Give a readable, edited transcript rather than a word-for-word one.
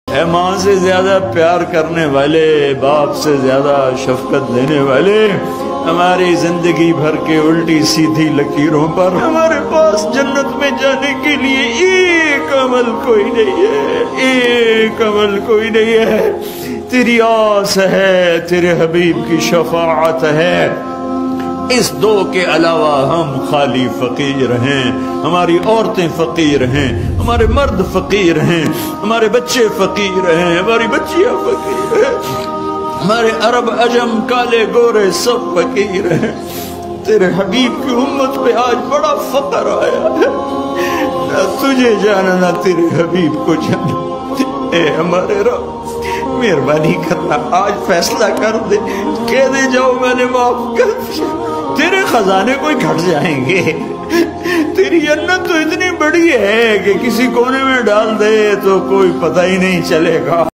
اے ماں سے زیادہ پیار کرنے والے، باپ سے زیادہ شفقت دینے والے، ہماری زندگی بھر کے الٹی سیدھی لکیروں پر ہمارے پاس جنت میں جانے کے لیے ایک عمل کوئی نہیں ہے، ایک عمل کوئی نہیں ہے۔ تیری آس ہے، تیرے حبیب کی شفاعت ہے، اس دو کے علاوہ ہم خالی فقیر ہیں، ہماری عورتیں فقیر ہیں، ہمارے مرد فقیر ہیں، ہمارے بچے فقیر ہیں، ہماری بچیاں فقیر ہیں، ہمارے عرب عجم کالے گورے سب فقیر ہیں۔ تیرے حبیب کی امت پہ آج بڑا فقر آیا ہے، نہ تجھے جانا نہ تیرے حبیب کو جانا۔ اے ہمارے رب مہربانی کرنا، آج فیصلہ کر دے، کہہ دے جاؤ میں نے معاف کر دیا، تیرے خزانے کوئی گھٹ جائیں گے۔ تیری جنت تو اتنی بڑی ہے کہ کسی کونے میں ڈال دے تو کوئی پتہ ہی نہیں چلے گا۔